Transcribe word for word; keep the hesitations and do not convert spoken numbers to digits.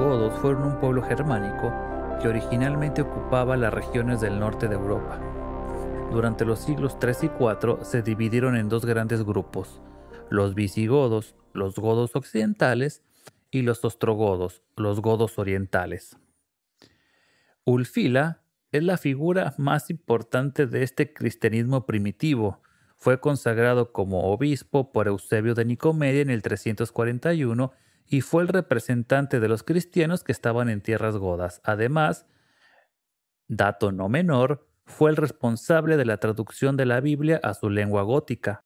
visigodos fueron un pueblo germánico que originalmente ocupaba las regiones del norte de Europa. Durante los siglos tres y cuatro se dividieron en dos grandes grupos: los visigodos, los godos occidentales, y los ostrogodos, los godos orientales. Ulfila es la figura más importante de este cristianismo primitivo. Fue consagrado como obispo por Eusebio de Nicomedia en el trescientos cuarenta y uno y fue el representante de los cristianos que estaban en tierras godas. Además, dato no menor, fue el responsable de la traducción de la Biblia a su lengua gótica.